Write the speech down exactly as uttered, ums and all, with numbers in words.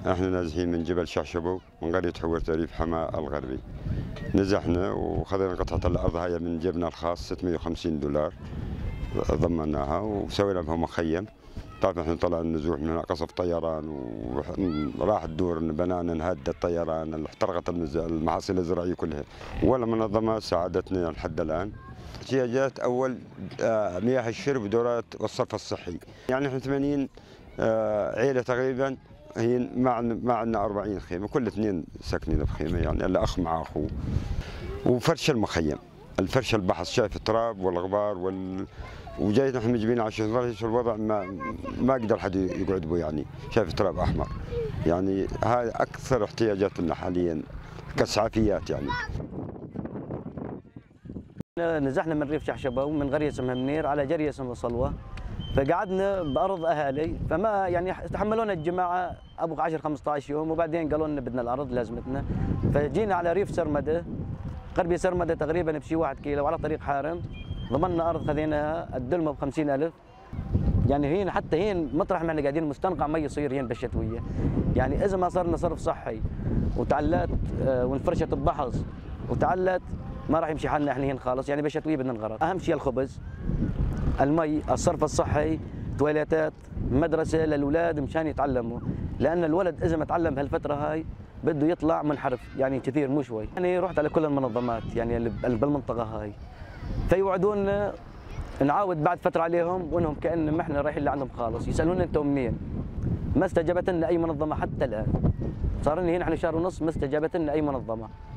احنا نازحين من جبل شعشبو من قرية حور تريف حماة الغربي. نزحنا وخذينا قطعة الأرض هاي من جيبنا الخاص ستمئة وخمسين دولار، ضمناها وسوينا بها مخيم. طبعا احنا طلع النزوح من هنا قصف طيران وراح تدور بنانا انهد الطيران، احترقت المحاصيل الزراعية كلها، ولا منظمة ساعدتنا لحد الآن. احتياجات أول آه، مياه الشرب ودورات والصرف الصحي. يعني احنا ثمانين آه، عيلة تقريبا، هي ما ما عندنا أربعين خيمة، كل اثنين ساكنين بخيمة، يعني الأخ مع أخوه. وفرش المخيم، الفرش البحث، شايف التراب والغبار وال وجاي نحن مجبين عشان نعيش الوضع ما ما قدر حد يقعد به، يعني شايف التراب احمر. يعني هاي اكثر احتياجاتنا حاليا كاسعافيات. يعني نزحنا من ريف شعشبه ومن قريه اسمها منير على جريه اسمها صلوه، فقعدنا بارض اهالي، فما يعني تحملونا الجماعه ابو عشرة خمسة عشر يوم، وبعدين قالوا لنا بدنا الارض لازمتنا، فجينا على ريف سرمده، قريه سرمده تقريبا بشي واحد كيلو على طريق حارم. ضمننا ارض خذيناها الدلمه ب خمسين ألف. يعني هين حتى هين مطرح ما احنا قاعدين مستنقع مي يصير هين بالشتويه. يعني اذا ما صرنا صرف صحي وتعلات آه، وانفرشت ببحص وتعلت، ما راح يمشي حالنا احنا هين خالص. يعني بالشتويه بدنا نغرق. اهم شيء الخبز، المي، الصرف الصحي، تواليتات، مدرسه للاولاد مشان يتعلموا، لان الولد اذا ما تعلم بهالفتره هاي بده يطلع منحرف يعني كثير مو شوي. يعني رحت على كل المنظمات يعني اللي بالمنطقه هاي، فيوعدونا نعاود بعد فتره عليهم وانهم كان ما احنا رايحين لعندهم خالص، يسالونا انتم منين؟ ما استجابت لنا اي منظمه حتى الان. صار لنا هنا احنا شهر ونص ما استجابت لنا اي منظمه.